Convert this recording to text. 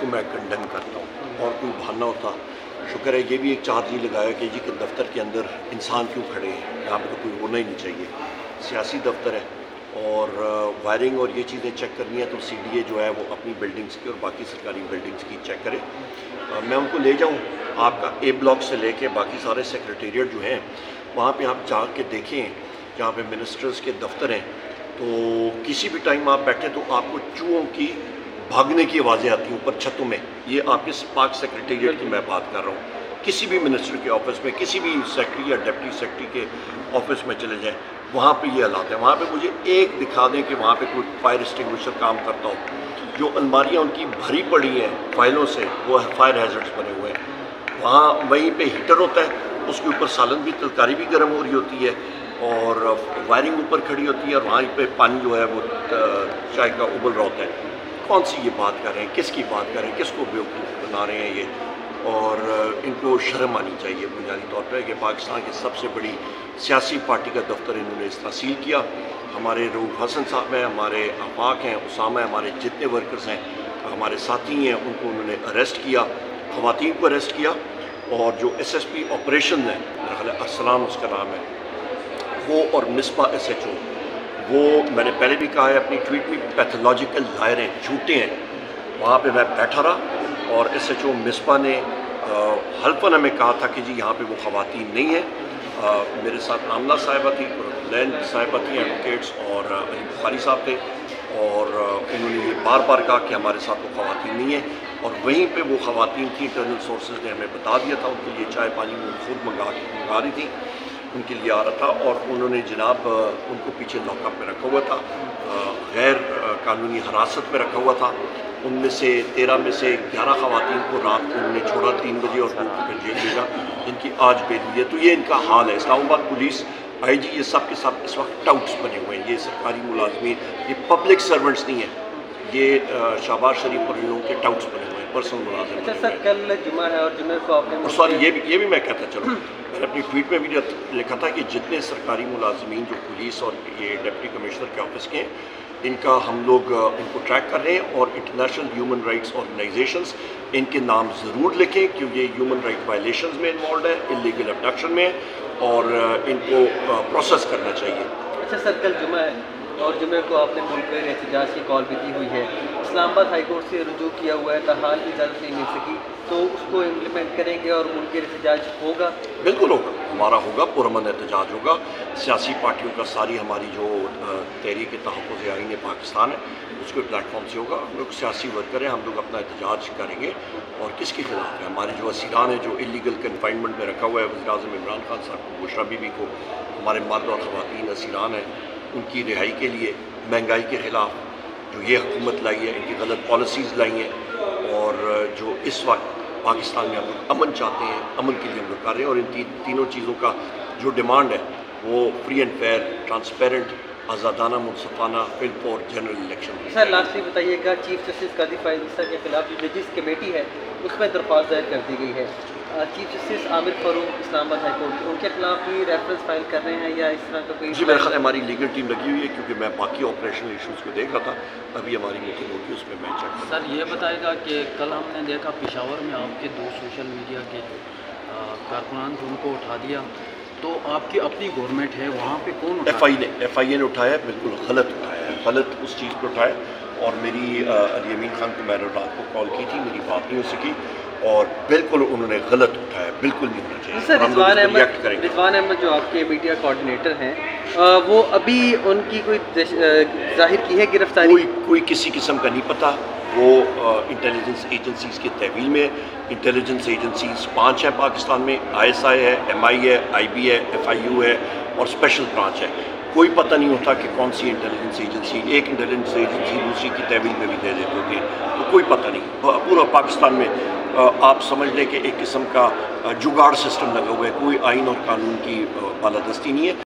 کو میں کنڈم کرتا ہوں، اور کوئی بہانہ ہوتا شکر ہے یہ بھی ایک چارج ہی لگایا کہ جی کہ دفتر کے اندر انسان کیوں کھڑے ہیں، یہاں پہ تو کوئی ہونا ہی نہیں چاہیے، سیاسی دفتر ہے اور وائرنگ اور یہ چیزیں چیک کرنی ہے تو سی ڈی اے جو ہے وہ اپنی بلڈنگز کی اور باقی سرکاری بلڈنگز کی چیک کرے۔ میں ان کو لے جاؤں آپ کا اے بلاک سے لے کے باقی سارے سیکریٹریٹ جو ہیں وہاں پہ آپ جا کے دیکھیں جہاں پہ منسٹرز کے دفتر ہیں، تو کسی بھی ٹائم آپ بیٹھیں تو آپ کو چوہوں کی بھاگنے کی آوازیں آتی ہیں اوپر چھتوں میں۔ یہ آپ کے پاک سیکریٹریٹ کی میں بات کر رہا ہوں، کسی بھی منسٹر کے آفس میں، کسی بھی سیکرٹری یا ڈپٹی سیکرٹری کے آفس میں چلے جائیں، وہاں پہ یہ حالات ہیں۔ وہاں پہ مجھے ایک دکھا دیں کہ وہاں پہ کوئی فائر ایکسٹنگوشر کام کرتا ہو۔ جو الماریاں ان کی بھری پڑی ہیں فائلوں سے وہ فائر ہیزرڈز بنے ہوئے ہیں، وہاں وہیں پہ ہیٹر ہوتا ہے، اس کے اوپر سالن بھی ترکاری بھی گرم ہو رہی ہوتی ہے اور وائرنگ اوپر کھڑی ہوتی ہے اور وہاں پہ پانی جو ہے وہ چائے کا ابل رہا ہوتا ہے۔ کون سی یہ بات کر رہے ہیں، کس کی بات کر رہے ہیں، کس کو بیوقوف بنا رہے ہیں یہ؟ اور ان کو شرم آنی چاہیے بنیادی طور پہ کہ پاکستان کی سب سے بڑی سیاسی پارٹی کا دفتر انہوں نے اس طرح سیل کیا۔ ہمارے رؤوف حسن صاحب ہیں، ہمارے آفاق ہیں، اسامہ ہیں، ہمارے جتنے ورکرز ہیں، ہمارے ساتھی ہیں، ان کو انہوں نے اریسٹ کیا، خواتین کو اریسٹ کیا، اور جو ایس ایس پی آپریشن ہے میرا خیال ہے ارسلان اس کا نام ہے، وہ اور مصباح ایس ایچ او، وہ میں نے پہلے بھی کہا ہے اپنی ٹویٹ میں، پیتھولوجیکل لائر ہیں، جھوٹے ہیں۔ وہاں پہ میں بیٹھا رہا اور ایس ایچ او مصباح نے حلفاً ہمیں کہا تھا کہ جی یہاں پہ وہ خواتین نہیں ہیں۔ میرے ساتھ آمنہ صاحبہ تھی، لین صاحبہ تھیں ایڈوکیٹس، اور علی بخاری صاحب تھے، اور انہوں نے یہ بار بار کہا کہ ہمارے ساتھ وہ خواتین نہیں ہیں، اور وہیں پہ وہ خواتین تھیں، انٹرنل سورسز نے ہمیں بتا دیا تھا، ان کے لیے چائے پانی وہ خود منگا رہی تھیں، ان کے لیے آ رہا تھا، اور انہوں نے جناب ان کو پیچھے لاک اپ میں رکھا ہوا تھا، غیر قانونی حراست میں رکھا ہوا تھا۔ ان میں سے 13 میں سے 11 خواتین کو رات کو انہوں نے چھوڑا 3 بجے اور 2 کو جیل بھیجا، ان کی آج بیل ہوئی ہے۔ تو یہ ان کا حال ہے۔ اسلام آباد پولیس، آئی جی، یہ سب کے سب اس وقت ٹاؤٹس بنے ہوئے ہیں، یہ سرکاری ملازمین، یہ پبلک سرونٹس نہیں ہیں، یہ شہباز شریف اور ان لوگوں کے ٹاؤٹس بنے ہوئے ہیں، پرسنل ملازم بنے ہوئے ہیں۔ سر کل جمعہ ہے اور جمعہ کو آپ نے سوری یہ بھی میں کہتا چلوں، میں نے اپنی ٹویٹ میں بھی لکھا تھا کہ جتنے سرکاری ملازمین جو پولیس اور یہ ڈپٹی کمشنر کے آفس کے ہیں، ان کا ہم لوگ ان کو ٹریک کر رہے ہیں، اور انٹرنیشنل ہیومن رائٹس آرگنائزیشنز ان کے نام ضرور لکھیں کیونکہ یہ ہیومن رائٹ وائلیشنز میں انوالوڈ ہے، انلیگل ابڈکشن میں، اور ان کو پروسیس کرنا چاہیے۔ اچھا سر، کل جمعہ ہے اور جمعہ کو آپ نے ملک میں احتجاج کی کال بھی دی ہوئی ہے، اسلام آباد ہائی کورٹ سے رجوع کیا ہوا ہے، تاحال بھی اجازت نہیں مل سکی، تو اس کو امپلیمنٹ کریں گے اور ملک احتجاج ہوگا؟ بالکل ہوگا، ہمارا ہوگا، پرامن احتجاج ہوگا۔ سیاسی پارٹیوں کا ساری ہماری جو تحریک تحفظ آئین پاکستان ہے اس کے پلیٹ فارم سے ہوگا۔ ہم لوگ سیاسی ورکر ہیں، ہم لوگ اپنا احتجاج کریں گے، اور کس کے خلاف ہے؟ ہمارے جو اسیران ہیں جو انلیگل کنفائنمنٹ میں رکھا ہوا ہے، وزیر اعظم عمران خان صاحب کو، بشریٰ بی بی کو، ہمارے مرد اور خواتین اسیران ہیں، ان کی رہائی کے لیے، مہنگائی کے خلاف جو یہ حکومت لائی ہے، ان کی غلط پالیسیز لائی ہیں، اور جو اس وقت پاکستان میں ہم لوگ امن چاہتے ہیں، امن کے لیے ہم لوگ کر رہے ہیں، اور ان تینوں چیزوں کا جو ڈیمانڈ ہے وہ فری اینڈ فیئر، ٹرانسپیرنٹ، آزادانہ، منصفانہ، فلپ اور جنرل الیکشن۔ سر لاسٹلی بتائیے گا، چیف جسٹس قاضی فائز عیسیٰ کے خلاف جو ججز کمیٹی ہے اس میں درخواست دائر کر دی گئی ہے، چیف جسٹس عامر فاروق اسلام آباد ہائی کورٹ ان کے خلاف بھی ریفرنس فائل کر رہے ہیں یا اس طرح کا کوئی؟ جی میرے خیال ہے ہماری لیگل ٹیم لگی ہوئی ہے، کیونکہ میں باقی آپریشنل ایشوز کو دیکھ رہا تھا، ابھی ہماری میٹنگ ہوگی اس میں میں چیک کروں۔ سر یہ بتائے گا کہ کل ہم نے دیکھا پشاور میں آپ کے 2 سوشل میڈیا کے کارکنان جو ان کو اٹھا دیا، تو آپ کی اپنی گورنمنٹ ہے وہاں پہ کون ایف آئی اے نے اٹھایا، بالکل غلط اٹھایا ہے، غلط اس چیز پہ اٹھایا، اور میری علی امین خان کو میں نے رات کو کال کی تھی، میری بات نہیں ہو سکی، اور بالکل انہوں نے غلط اٹھایا، بالکل نہیں ہونا چاہیے۔ سر رضوان احمد جو آپ کے میڈیا کوآرڈینیٹر ہیں، وہ ابھی ان کی کوئی ظاہر کی ہے گرفتاری؟ کوئی کسی قسم کا نہیں پتہ، وہ انٹیلیجنس ایجنسیز کے تحویل میں، انٹیلیجنس ایجنسیز 5 ہیں پاکستان میں، آئی ایس آئی ہے، ایم آئی ہے، آئی بی ہے، ایف آئی یو ہے، اور اسپیشل برانچ ہے۔ کوئی پتہ نہیں ہوتا کہ کون سی انٹیلیجنس ایجنسی، ایک انٹیلیجنس ایجنسی دوسری کی تحویل میں بھی دے دیتے ہوتے ہیں، تو کوئی پتہ نہیں۔ پورا پاکستان میں آپ سمجھ لیں کہ ایک قسم کا جگاڑ سسٹم لگا ہوا ہے، کوئی آئین اور قانون کی بالادستی نہیں ہے۔